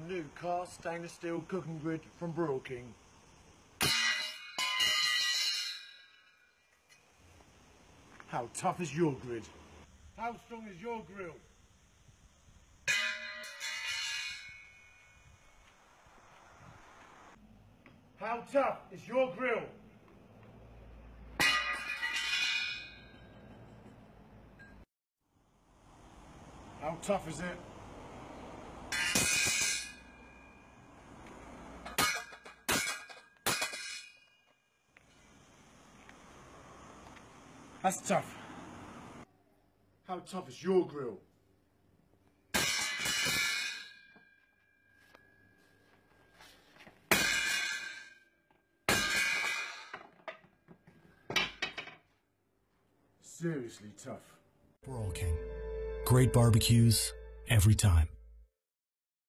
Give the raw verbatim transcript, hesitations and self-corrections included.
new cast stainless steel cooking grid from Broil King. How tough is your grid? How strong is your grill? How tough is your grill? How tough is it? That's tough. How tough is your grill? Seriously tough. Broil King. Great barbecues every time.